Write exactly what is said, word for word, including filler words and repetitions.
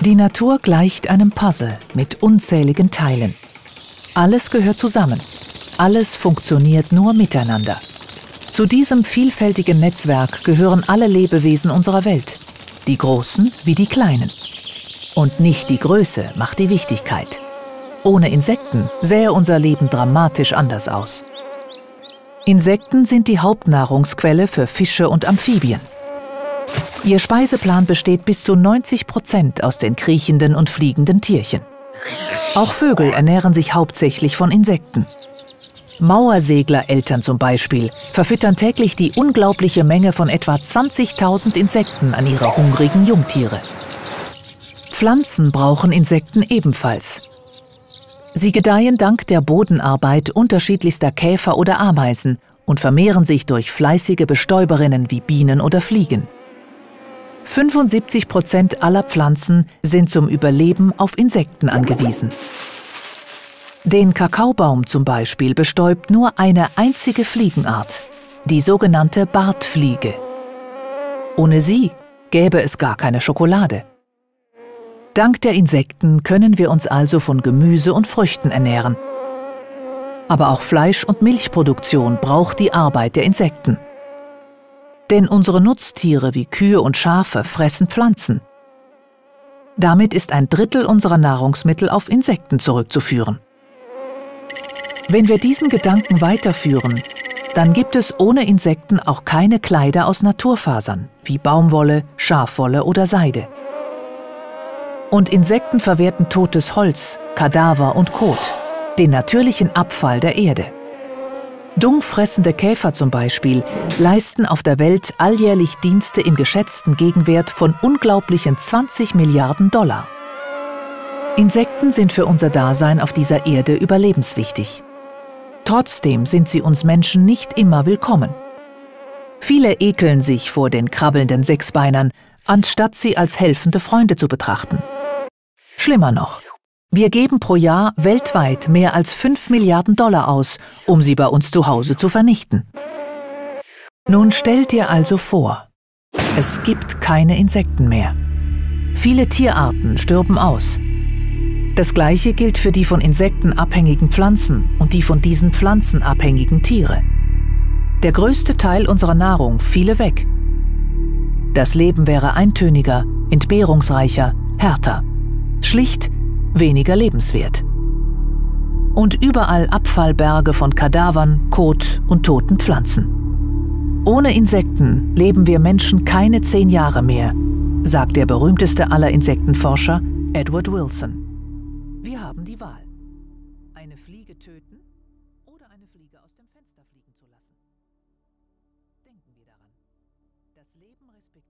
Die Natur gleicht einem Puzzle mit unzähligen Teilen. Alles gehört zusammen. Alles funktioniert nur miteinander. Zu diesem vielfältigen Netzwerk gehören alle Lebewesen unserer Welt. Die Großen wie die Kleinen. Und nicht die Größe macht die Wichtigkeit. Ohne Insekten sähe unser Leben dramatisch anders aus. Insekten sind die Hauptnahrungsquelle für Fische und Amphibien. Ihr Speiseplan besteht bis zu neunzig Prozent aus den kriechenden und fliegenden Tierchen. Auch Vögel ernähren sich hauptsächlich von Insekten. Mauerseglereltern zum Beispiel verfüttern täglich die unglaubliche Menge von etwa zwanzigtausend Insekten an ihre hungrigen Jungtiere. Pflanzen brauchen Insekten ebenfalls. Sie gedeihen dank der Bodenarbeit unterschiedlichster Käfer oder Ameisen und vermehren sich durch fleißige Bestäuberinnen wie Bienen oder Fliegen. fünfundsiebzig Prozent aller Pflanzen sind zum Überleben auf Insekten angewiesen. Den Kakaobaum zum Beispiel bestäubt nur eine einzige Fliegenart, die sogenannte Bartfliege. Ohne sie gäbe es gar keine Schokolade. Dank der Insekten können wir uns also von Gemüse und Früchten ernähren. Aber auch Fleisch- und Milchproduktion braucht die Arbeit der Insekten. Denn unsere Nutztiere wie Kühe und Schafe fressen Pflanzen. Damit ist ein Drittel unserer Nahrungsmittel auf Insekten zurückzuführen. Wenn wir diesen Gedanken weiterführen, dann gibt es ohne Insekten auch keine Kleider aus Naturfasern, wie Baumwolle, Schafwolle oder Seide. Und Insekten verwerten totes Holz, Kadaver und Kot, den natürlichen Abfall der Erde. Dungfressende Käfer zum Beispiel leisten auf der Welt alljährlich Dienste im geschätzten Gegenwert von unglaublichen zwanzig Milliarden Dollar. Insekten sind für unser Dasein auf dieser Erde überlebenswichtig. Trotzdem sind sie uns Menschen nicht immer willkommen. Viele ekeln sich vor den krabbelnden Sechsbeinern, anstatt sie als helfende Freunde zu betrachten. Schlimmer noch, wir geben pro Jahr weltweit mehr als fünf Milliarden Dollar aus, um sie bei uns zu Hause zu vernichten. Nun stell dir also vor, es gibt keine Insekten mehr. Viele Tierarten stirben aus. Das Gleiche gilt für die von Insekten abhängigen Pflanzen und die von diesen Pflanzen abhängigen Tiere. Der größte Teil unserer Nahrung fiele weg. Das Leben wäre eintöniger, entbehrungsreicher, härter. Schlicht weniger lebenswert. Und überall Abfallberge von Kadavern, Kot und toten Pflanzen. Ohne Insekten leben wir Menschen keine zehn Jahre mehr, sagt der berühmteste aller Insektenforscher, Edward Wilson. Wir haben die Wahl. Eine Fliege töten oder eine Fliege aus dem Fenster fliegen zu lassen. Denken wir daran. Das Leben respektieren.